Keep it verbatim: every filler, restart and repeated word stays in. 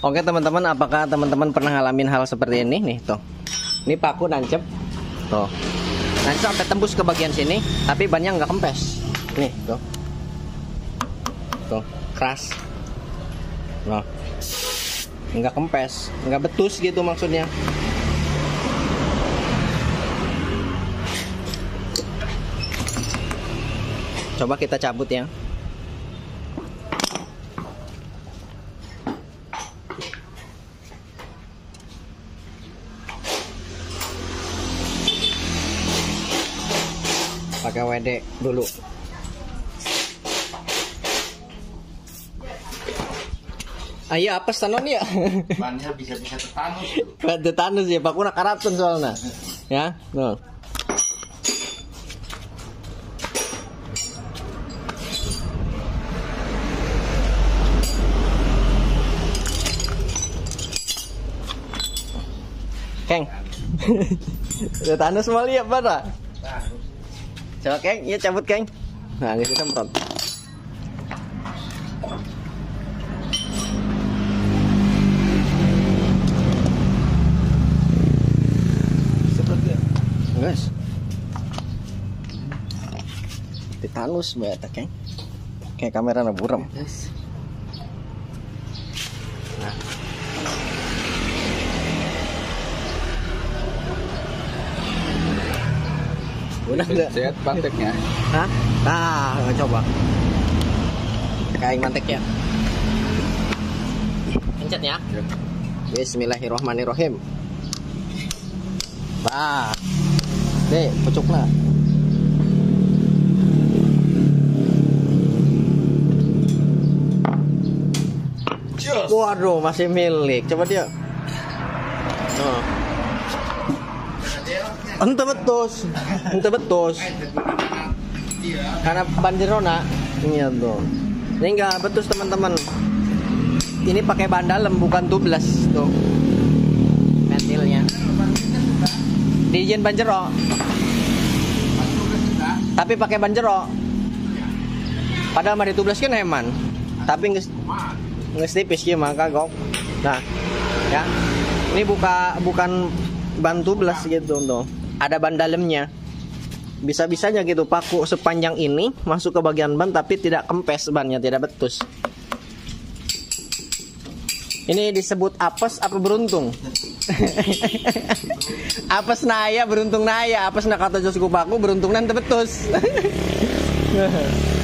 Oke teman-teman, apakah teman-teman pernah ngalamin hal seperti ini nih tuh? Ini paku nancep, tuh. Nanti sampai tembus ke bagian sini, tapi bannya nggak kempes. Nih tuh, tuh keras, nah nggak kempes, nggak betus gitu maksudnya. Coba kita cabut ya. Pakai W D dulu. Ayo apa stanon ya? Bannya bisa-bisa tetanus. Tetanus ya, Pak Kuna karatan soalnya. Ya, no. Keng. Tetanus mau lihat pada. Coba Keng, iya cabut Keng. Nah, ini semprot. Semprot ya. Guys. Tetanus beta Keng. Kayak kamera na buram. Guys. Nah. Udah enggak? Sehat manteknya. Hah? Nah, coba. Kain manteknya. Pencet ya. Ya. Bismillahirrahmanirrahim. Bah. Deh, pucukna. Waduh, masih milik. Coba dia. Oh. Ente betus, ente betus. Karena banjerona, ini tuh. Ini enggak betus teman-teman. Ini pakai ban dalam bukan tubeless tuh. Ventilnya. Diizin banjero. Tapi pakai banjero. Padahal mah di tubeless kan heman. Tapi nges nges tipis ya maka gok. Nah, ya. Ini buka bukan ban tubeless gitu tuh. Ada ban dalamnya. Bisa-bisanya gitu paku sepanjang ini masuk ke bagian ban tapi tidak kempes bannya, tidak betus. Ini disebut apes apa beruntung? Apes naya beruntung naya, apes nak kata josku paku beruntung nanti betus.